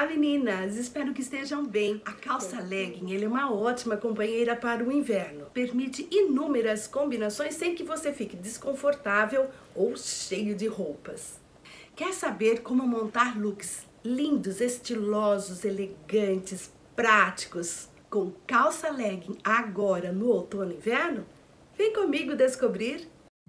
meninas! Espero que estejam bem. A calça legging ela é uma ótima companheira para o inverno. Permite inúmeras combinações sem que você fique desconfortável ou cheio de roupas. Quer saber como montar looks lindos, estilosos, elegantes, práticos com calça legging agora no outono e inverno? Vem comigo descobrir!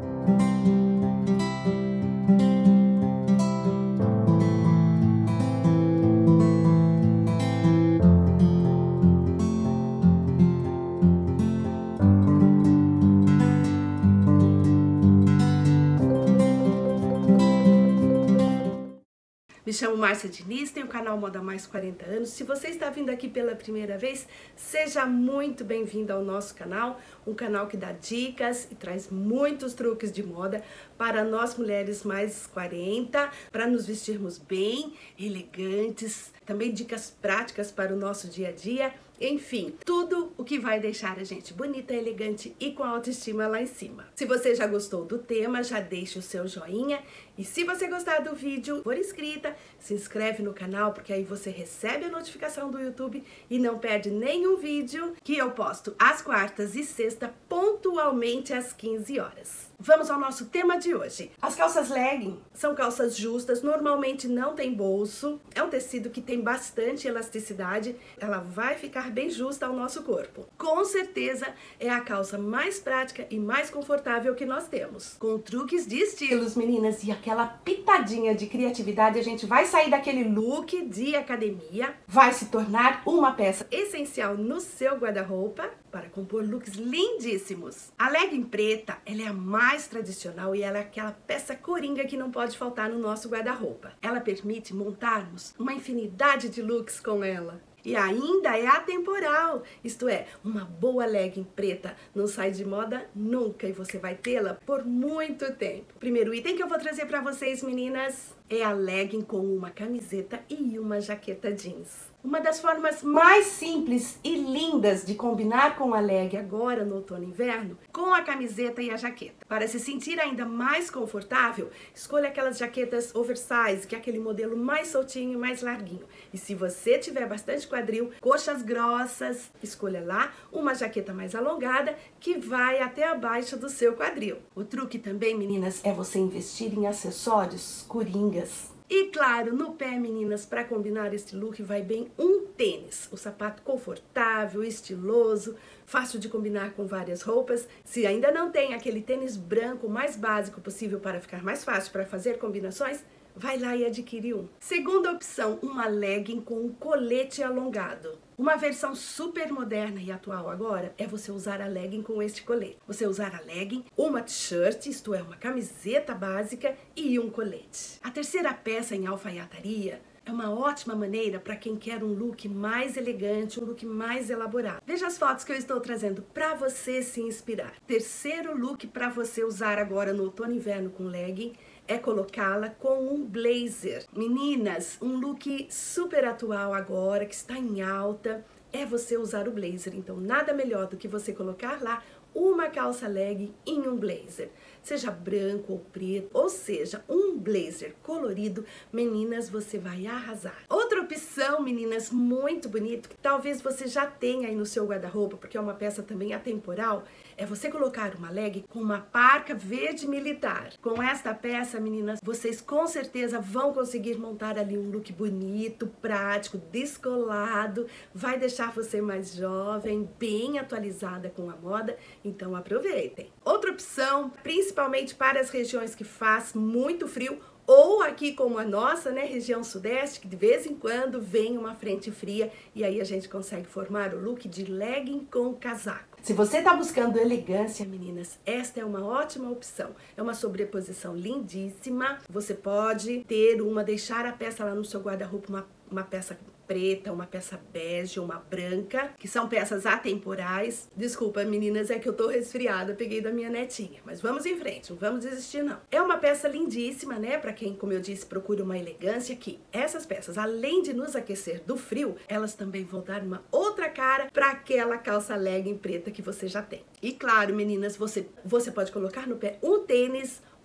Me chamo Márcia Diniz, tenho o canal Moda Mais 40 anos. Se você está vindo aqui pela primeira vez, seja muito bem-vindo ao nosso canal. Um canal que dá dicas e traz muitos truques de moda para nós mulheres mais 40, para nos vestirmos bem, elegantes. Também dicas práticas para o nosso dia a dia. Enfim, tudo o que vai deixar a gente bonita, elegante e com a autoestima lá em cima. Se você já gostou do tema, já deixe o seu joinha. E se você gostar do vídeo, for inscrita, se inscreve no canal, porque aí você recebe a notificação do YouTube e não perde nenhum vídeo que eu posto às quartas e sexta, pontualmente às 15 horas. Vamos ao nosso tema de hoje. As calças legging são calças justas, normalmente não tem bolso, é um tecido que tem bastante elasticidade, ela vai ficar bem justa ao nosso corpo. Com certeza é a calça mais prática e mais confortável que nós temos. Com truques de estilos, meninas, e aquela pitadinha de criatividade, a gente vai sair daquele look de academia, vai se tornar uma peça essencial no seu guarda-roupa para compor looks lindíssimos. A legging preta, ela é a mais tradicional e ela é aquela peça coringa que não pode faltar no nosso guarda-roupa. Ela permite montarmos uma infinidade de looks com ela. E ainda é atemporal, isto é, uma boa legging preta não sai de moda nunca e você vai tê-la por muito tempo. O primeiro item que eu vou trazer para vocês, meninas, é a legging com uma camiseta e uma jaqueta jeans. Uma das formas mais simples e lindas de combinar com a legging agora no outono e inverno, com a camiseta e a jaqueta. Para se sentir ainda mais confortável, escolha aquelas jaquetas oversize, que é aquele modelo mais soltinho e mais larguinho. E se você tiver bastante quadril, coxas grossas, escolha lá uma jaqueta mais alongada que vai até abaixo do seu quadril. O truque também, meninas, é você investir em acessórios coringas. E claro, no pé, meninas, para combinar este look vai bem um tênis. O sapato confortável, estiloso, fácil de combinar com várias roupas. Se ainda não tem aquele tênis branco mais básico possível para ficar mais fácil para fazer combinações, vai lá e adquire um. Segunda opção, uma legging com um colete alongado. Uma versão super moderna e atual agora é você usar a legging com este colete. Você usar a legging, uma t-shirt, isto é, uma camiseta básica e um colete. A terceira peça em alfaiataria é uma ótima maneira para quem quer um look mais elegante, um look mais elaborado. Veja as fotos que eu estou trazendo para você se inspirar. Terceiro look para você usar agora no outono e inverno com legging é colocá-la com um blazer. Meninas, um look super atual agora, que está em alta, é você usar o blazer. Então, nada melhor do que você colocar lá uma calça legging em um blazer. Seja branco ou preto, ou seja, um blazer colorido, meninas, você vai arrasar. Outra opção, meninas, muito bonito, que talvez você já tenha aí no seu guarda-roupa, porque é uma peça também atemporal, é você colocar uma legging com uma parca verde militar. Com esta peça, meninas, vocês com certeza vão conseguir montar ali um look bonito, prático, descolado, vai deixar você mais jovem, bem atualizada com a moda, então aproveitem. Outra opção, principalmente para as regiões que faz muito frio, ou aqui como a nossa, né, região sudeste, que de vez em quando vem uma frente fria e aí a gente consegue formar o look de legging com casaco. Se você está buscando elegância, meninas, esta é uma ótima opção. É uma sobreposição lindíssima. Você pode deixar a peça lá no seu guarda-roupa, uma peça preta, uma peça bege, uma branca, que são peças atemporais. Desculpa, meninas, é que eu tô resfriada, peguei da minha netinha. Mas vamos em frente, não vamos desistir não. É uma peça lindíssima, né? Pra quem, como eu disse, procura uma elegância, que essas peças, além de nos aquecer do frio, elas também vão dar uma outra cara pra aquela calça legging preta que você já tem. E claro, meninas, você pode colocar no pé um tênis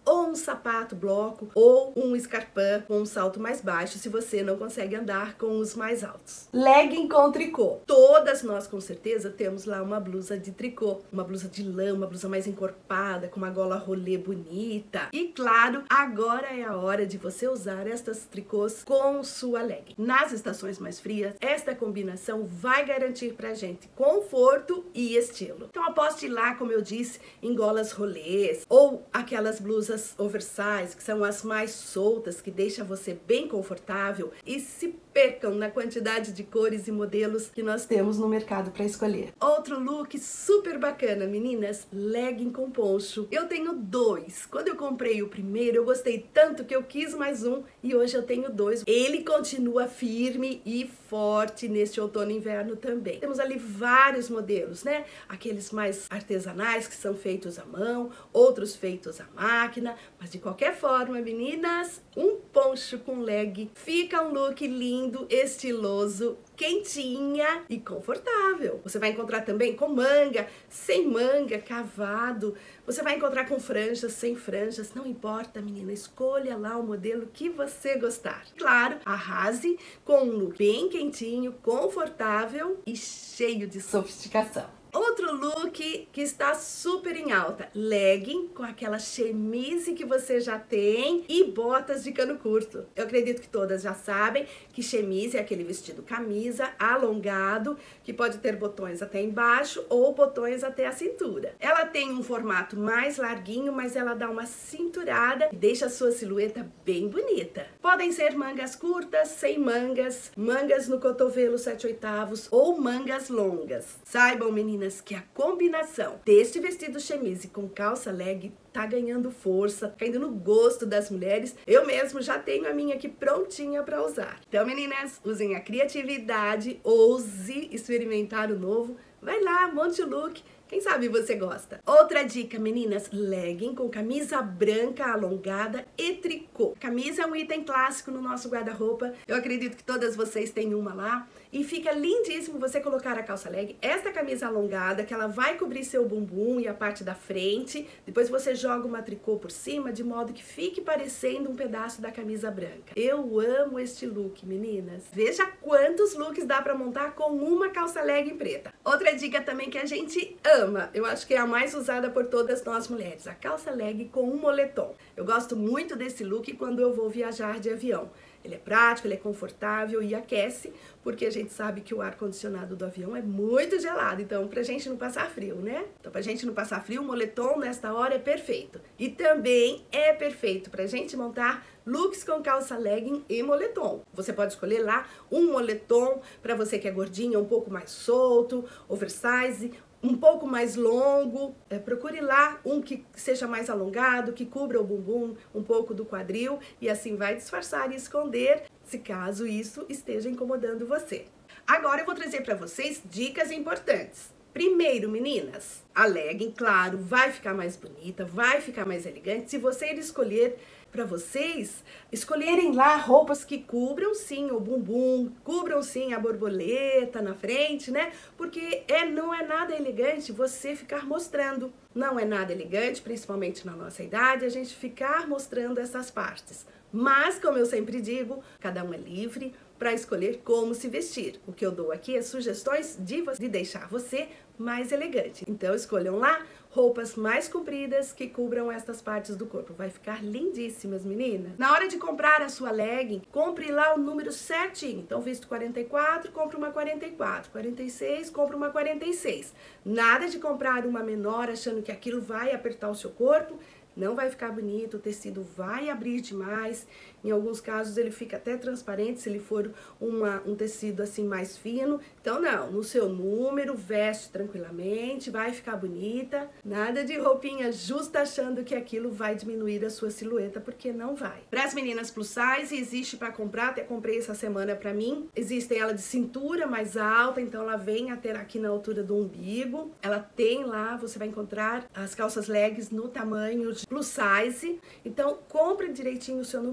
ou um sapato bloco, ou um escarpão com um salto mais baixo, se você não consegue andar com os mais altos. Legging com tricô. Todas nós, com certeza, temos lá uma blusa de tricô, uma blusa de lã, uma blusa mais encorpada, com uma gola rolê bonita. E claro, agora é a hora de você usar estas tricôs com sua legging. Nas estações mais frias, esta combinação vai garantir pra gente conforto e estilo. Então aposte lá, como eu disse, em golas rolês ou aquelas blusas oversize, que são as mais soltas, que deixa você bem confortável, e se percam na quantidade de cores e modelos que nós temos no mercado para escolher. Outro look super bacana, meninas, legging com poncho. Eu tenho dois. Quando eu comprei o primeiro, eu gostei tanto que eu quis mais um e hoje eu tenho dois. Ele continua firme e forte neste outono e inverno também. Temos ali vários modelos, né? Aqueles mais artesanais, que são feitos à mão, outros feitos à máquina, mas de qualquer forma, meninas, um poncho com leg fica um look lindo, estiloso, quentinha e confortável. Você vai encontrar também com manga, sem manga, cavado. Você vai encontrar com franjas, sem franjas. Não importa, menina, escolha lá o modelo que você gostar. Claro, arrase com um look bem quentinho, confortável e cheio de sofisticação. Outro look que está super em alta, legging com aquela chemise que você já tem e botas de cano curto. Eu acredito que todas já sabem que chemise é aquele vestido camisa alongado, que pode ter botões até embaixo ou botões até a cintura. Ela tem um formato mais larguinho, mas ela dá uma cinturada e deixa a sua silhueta bem bonita. Podem ser mangas curtas, sem mangas, mangas no cotovelo 7/8 ou mangas longas. Saibam, meninas, que a combinação deste vestido chemise com calça leg tá ganhando força, caindo no gosto das mulheres. Eu mesmo já tenho a minha aqui prontinha para usar. Então, meninas, usem a criatividade, ouse experimentar o novo. Vai lá, monte o look. Quem sabe você gosta. Outra dica, meninas, legging com camisa branca alongada e tricô. Camisa é um item clássico no nosso guarda-roupa. Eu acredito que todas vocês têm uma lá. E fica lindíssimo você colocar a calça leg, esta camisa alongada, que ela vai cobrir seu bumbum e a parte da frente. Depois você joga uma tricô por cima, de modo que fique parecendo um pedaço da camisa branca. Eu amo este look, meninas. Veja quantos looks dá pra montar com uma calça legging preta. Outra dica também que a gente ama, eu acho que é a mais usada por todas nós mulheres, a calça legging com um moletom. Eu gosto muito desse look quando eu vou viajar de avião. Ele é prático, ele é confortável e aquece, porque a gente sabe que o ar-condicionado do avião é muito gelado, então pra gente não passar frio, né? Então pra gente não passar frio, o moletom nesta hora é perfeito. E também é perfeito pra gente montar looks com calça legging e moletom. Você pode escolher lá um moletom pra você que é gordinha, um pouco mais solto, oversize, um pouco mais longo. Procure lá um que seja mais alongado, que cubra o bumbum, um pouco do quadril, e assim vai disfarçar e esconder, se caso isso esteja incomodando você. Agora eu vou trazer para vocês dicas importantes. Primeiro, meninas, a legging, claro, vai ficar mais bonita, vai ficar mais elegante se você escolher para vocês escolherem lá roupas que cubram sim o bumbum, cubram sim a borboleta na frente, né? Porque não é nada elegante você ficar mostrando. Não é nada elegante, principalmente na nossa idade, a gente ficar mostrando essas partes. Mas, como eu sempre digo, cada um é livre para escolher como se vestir. O que eu dou aqui é sugestões de deixar você mais elegante. Então, escolham lá roupas mais compridas que cubram estas partes do corpo. Vai ficar lindíssimas, meninas. Na hora de comprar a sua legging, compre lá o número certinho. Então, visto 44, compre uma 44. 46, compre uma 46. Nada de comprar uma menor achando que aquilo vai apertar o seu corpo. Não vai ficar bonito, o tecido vai abrir demais. Em alguns casos ele fica até transparente se ele for um tecido assim mais fino. Então não, no seu número, veste tranquilamente, vai ficar bonita. Nada de roupinha justa achando que aquilo vai diminuir a sua silhueta, porque não vai. Para as meninas plus size, existe para comprar, até comprei essa semana para mim. Existe ela de cintura mais alta, então ela vem até aqui na altura do umbigo. Ela tem lá, você vai encontrar as calças leggings no tamanho de plus size. Então compre direitinho o seu número para que você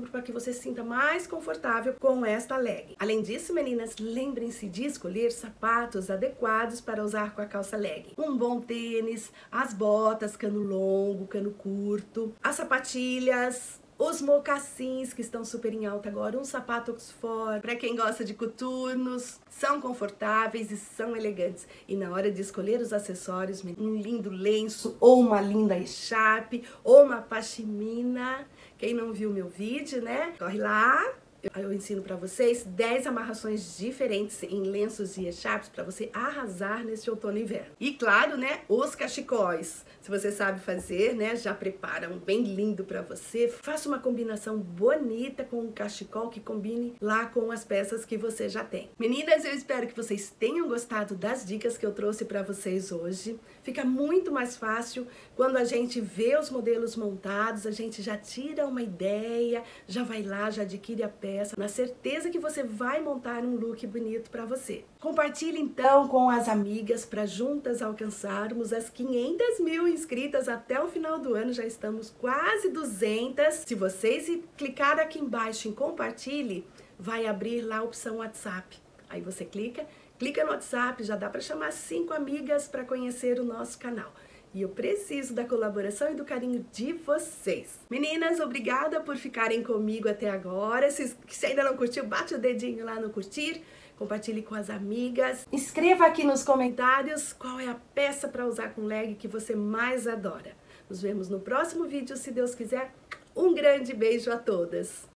você se sinta mais confortável com esta leg. Além disso, meninas, lembrem-se de escolher sapatos adequados para usar com a calça leg. Um bom tênis, as botas, cano longo, cano curto, as sapatilhas, os mocassins que estão super em alta agora, um sapato Oxford, para quem gosta de coturnos, são confortáveis e são elegantes. E na hora de escolher os acessórios, um lindo lenço, ou uma linda echarpe, ou uma pashmina. Quem não viu meu vídeo, né? Corre lá! Eu ensino para vocês 10 amarrações diferentes em lenços e echarpes para você arrasar neste outono e inverno. E claro, né, os cachecóis. Se você sabe fazer, né, já prepara um bem lindo para você. Faça uma combinação bonita com um cachecol que combine lá com as peças que você já tem. Meninas, eu espero que vocês tenham gostado das dicas que eu trouxe para vocês hoje. Fica muito mais fácil quando a gente vê os modelos montados, a gente já tira uma ideia, já vai lá, já adquire a peça, na certeza que você vai montar um look bonito para você. Compartilhe então com as amigas para juntas alcançarmos as 500 mil inscritas até o final do ano. Já estamos quase 200. Se vocês clicar aqui embaixo em compartilhe, vai abrir lá a opção WhatsApp. Aí você clica no WhatsApp, já dá para chamar 5 amigas para conhecer o nosso canal. E eu preciso da colaboração e do carinho de vocês. Meninas, obrigada por ficarem comigo até agora. Se ainda não curtiu, bate o dedinho lá no curtir. Compartilhe com as amigas. Escreva aqui nos comentários qual é a peça para usar com leg que você mais adora. Nos vemos no próximo vídeo, se Deus quiser. Um grande beijo a todas.